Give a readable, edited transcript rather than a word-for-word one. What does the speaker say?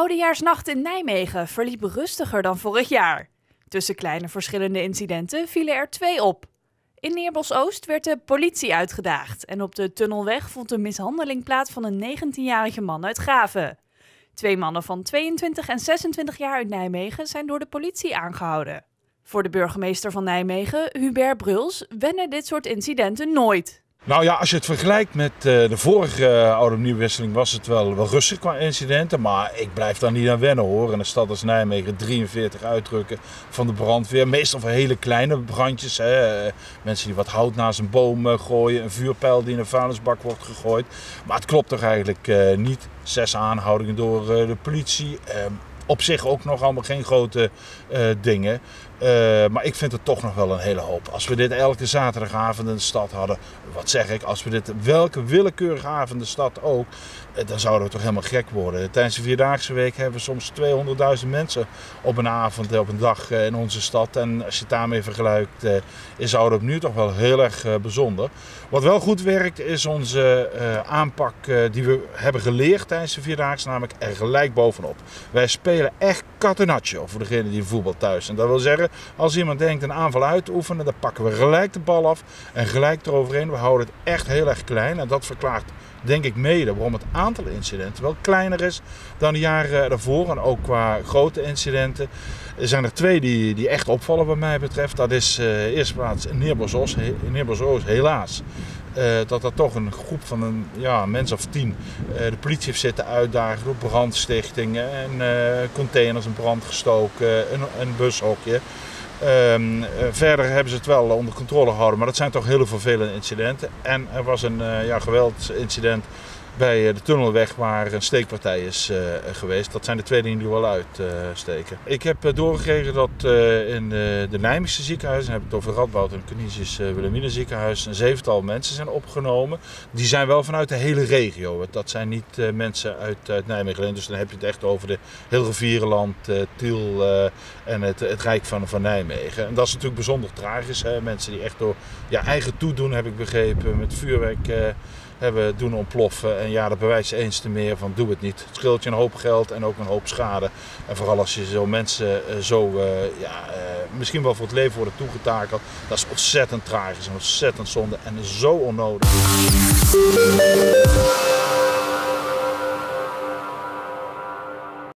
Oudejaarsnacht in Nijmegen verliep rustiger dan vorig jaar. Tussen kleine verschillende incidenten vielen er 2 op. In Neerbos-Oost werd de politie uitgedaagd en op de Tunnelweg vond een mishandeling plaats van een 19-jarige man uit Gaven. 2 mannen van 22 en 26 jaar uit Nijmegen zijn door de politie aangehouden. Voor de burgemeester van Nijmegen, Hubert Bruls, wennen dit soort incidenten nooit. Nou ja, als je het vergelijkt met de vorige oude nieuwwisseling was het wel rustig qua incidenten. Maar ik blijf daar niet aan wennen hoor. In een stad als Nijmegen 43 uitdrukken van de brandweer. Meestal voor hele kleine brandjes. Mensen die wat hout naast een boom gooien. Een vuurpijl die in een vuilnisbak wordt gegooid. Maar het klopt toch eigenlijk niet. 6 aanhoudingen door de politie. Op zich ook nog allemaal geen grote dingen. Maar ik vind het toch nog wel een hele hoop. Als we dit elke zaterdagavond in de stad hadden, wat zeg ik, als we dit welke willekeurige avond in de stad ook, dan zouden we toch helemaal gek worden. Tijdens de Vierdaagse week hebben we soms 200.000 mensen op een avond, op een dag in onze stad. En als je het daarmee vergelijkt, is Oude Opnieuw toch wel heel erg bijzonder. Wat wel goed werkt is onze aanpak die we hebben geleerd tijdens de Vierdaagse, namelijk er gelijk bovenop. Wij spelen echt catenaccio voor degene die voetbal thuis. En dat wil zeggen, als iemand denkt een aanval uit te oefenen, dan pakken we gelijk de bal af en gelijk eroverheen. We houden het echt heel erg klein en dat verklaart denk ik mede waarom het aantal incidenten wel kleiner is dan de jaren daarvoor. En ook qua grote incidenten. Er zijn er 2 die echt opvallen wat mij betreft. Dat is in de eerste plaats in Neerbos-Oost helaas. Dat er toch een groep van een mens of 10 de politie heeft zitten uitdagen door brandstichtingen en containers in brand gestoken, een bushokje. Verder hebben ze het wel onder controle gehouden, maar dat zijn toch hele vervelende incidenten. En er was een geweldsincident bij de Tunnelweg waar een steekpartij is geweest. Dat zijn de 2 dingen die wel uitsteken. Ik heb doorgekregen dat in de Nijmeegse ziekenhuizen, dan heb ik het over Radboud en Canisius Wilhelmina ziekenhuis, een 7-tal mensen zijn opgenomen. Die zijn wel vanuit de hele regio. Dat zijn niet mensen uit Nijmegen alleen. Dus dan heb je het echt over de heel Rivierenland, Tiel en het Rijk van Nijmegen. En dat is natuurlijk bijzonder tragisch. Hè? Mensen die echt door eigen toedoen, heb ik begrepen, met vuurwerk hebben doen ontploffen. En ja, dat bewijst eens te meer van doe het niet. Het scheelt je een hoop geld en ook een hoop schade. En vooral als je zo mensen misschien wel voor het leven worden toegetakeld. Dat is ontzettend tragisch en ontzettend zonde en zo onnodig.